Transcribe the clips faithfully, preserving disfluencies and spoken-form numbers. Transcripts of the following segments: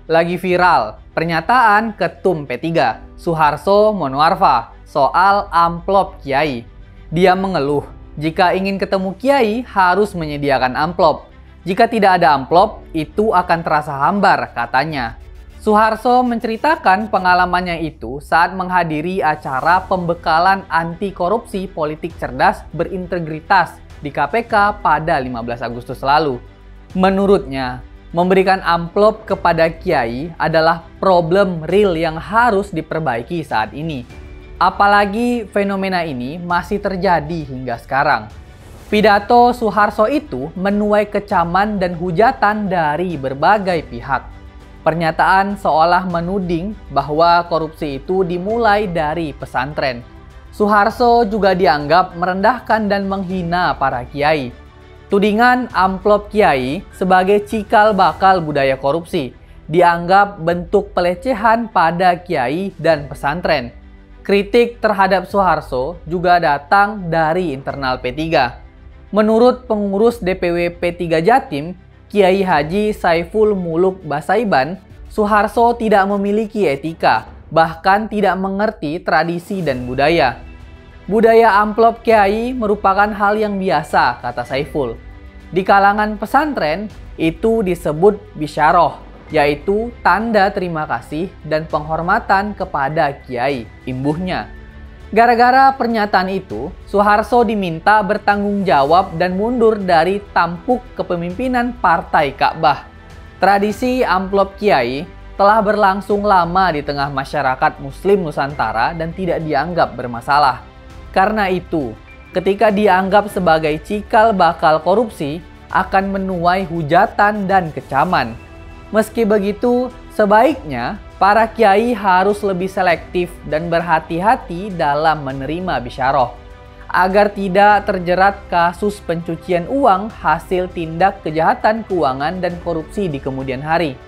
Lagi viral pernyataan Ketum P tiga, Suharso Monoarfa, soal amplop Kiai. Dia mengeluh, jika ingin ketemu Kiai harus menyediakan amplop. Jika tidak ada amplop, itu akan terasa hambar, katanya. Suharso menceritakan pengalamannya itu saat menghadiri acara pembekalan anti korupsi politik cerdas berintegritas di K P K pada lima belas Agustus lalu. Menurutnya, memberikan amplop kepada Kiai adalah problem real yang harus diperbaiki saat ini. Apalagi fenomena ini masih terjadi hingga sekarang. Pidato Suharso itu menuai kecaman dan hujatan dari berbagai pihak. Pernyataan seolah menuding bahwa korupsi itu dimulai dari pesantren. Suharso juga dianggap merendahkan dan menghina para kiai. Tudingan amplop kiai sebagai cikal bakal budaya korupsi dianggap bentuk pelecehan pada kiai dan pesantren. Kritik terhadap Suharso juga datang dari internal P tiga. Menurut pengurus D P W P tiga Jatim, Kiai Haji Saiful Muluk Basaiban, Suharso tidak memiliki etika, bahkan tidak mengerti tradisi dan budaya. Budaya amplop kiai merupakan hal yang biasa, kata Saiful. Di kalangan pesantren, itu disebut bisyarah, yaitu tanda terima kasih dan penghormatan kepada kiai, imbuhnya. Gara-gara pernyataan itu, Suharso diminta bertanggung jawab dan mundur dari tampuk kepemimpinan Partai Ka'bah. Tradisi amplop kiai telah berlangsung lama di tengah masyarakat Muslim Nusantara dan tidak dianggap bermasalah. Karena itu, ketika dianggap sebagai cikal bakal korupsi, akan menuai hujatan dan kecaman. Meski begitu, sebaiknya para kiai harus lebih selektif dan berhati-hati dalam menerima bisyarah, agar tidak terjerat kasus pencucian uang hasil tindak kejahatan keuangan dan korupsi di kemudian hari.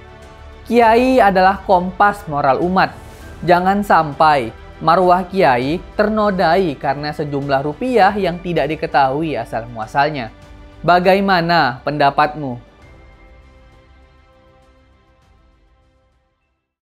Kiai adalah kompas moral umat. Jangan sampai marwah kiai ternodai karena sejumlah rupiah yang tidak diketahui asal muasalnya. Bagaimana pendapatmu?